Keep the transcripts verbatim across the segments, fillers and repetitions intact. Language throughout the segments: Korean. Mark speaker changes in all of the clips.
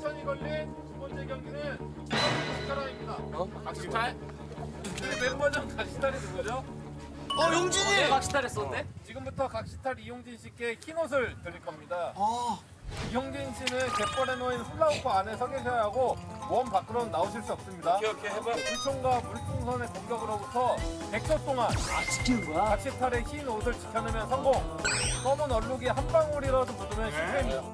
Speaker 1: 추천이 걸린 두 번째 경기는 각시탈입니다.
Speaker 2: 어? 각시탈?
Speaker 1: 우리 멤버전 각시탈이 누구죠?
Speaker 3: 어, 용진이!
Speaker 2: 어, 각시탈 했었는데?
Speaker 1: 지금부터 각시탈 이용진 씨께 흰옷을 드릴 겁니다.
Speaker 3: 아.
Speaker 1: 이용진 씨는 갯벌에 놓인 훌라후프 안에 서 계셔야 하고 원 밖으로는 나오실 수 없습니다.
Speaker 4: 오케이, 오케이, 해봐.
Speaker 1: 물총과 물풍선의 공격으로부터 백 초 동안
Speaker 2: 아, 지키는 거야?
Speaker 1: 각시탈의 흰 옷을 지켜내면 성공. 검은 얼룩이 한 방울이라도 묻으면 실패입니다.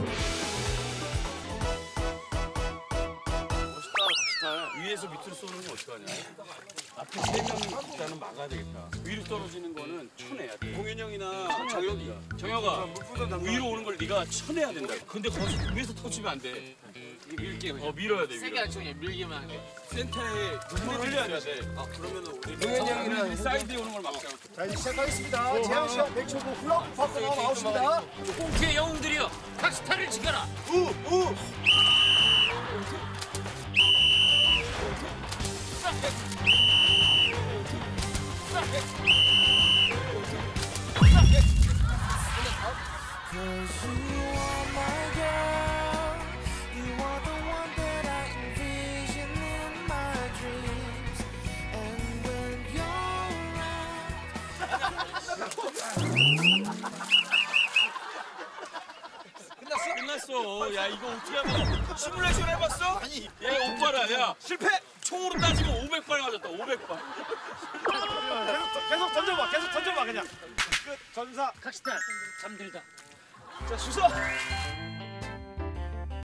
Speaker 4: 멋있다, 각시탈. 위에서 밑으로 쏘는 건 어떡하냐? 앞에 세 명 일단은 막아야 되겠다. 위로 떨어지는 거는 쳐내야 돼. 동현이 형이나 정혁이. 정혁아, 위로 오는 걸 네가 쳐내야 된다. 근데 거기서 위에서 터치면 안 돼.
Speaker 2: 밀게
Speaker 4: 어, 밀어야 돼,
Speaker 2: 세게
Speaker 4: 위로.
Speaker 2: 안 치고 밀기만 하게.
Speaker 4: 센터에 눈물을 흘려야 돼. 아, 그러면은 우리
Speaker 3: 동현이 형이랑
Speaker 4: 사이드에 오는 걸 막자.
Speaker 3: 자, 이제 시작하겠습니다. 제한 시간 백 초고 훌라후프 파크 나와 나오십니다.
Speaker 2: 꽁트의 영웅들이여, 각시탈을 지켜라!
Speaker 3: 우! 우!
Speaker 4: 끝났어? 끝났어. 야, 이거 어떻게 하면 시뮬레이션 해봤어? 아니. 야, 오빠라, 야. 실패! 총으로 따지면 오백 발 맞았다, 오백 발.
Speaker 3: 계속, 계속 던져봐, 계속 던져봐, 그냥. 끝, 전사.
Speaker 2: 각시탈, 잠들다.
Speaker 3: 자, 수서!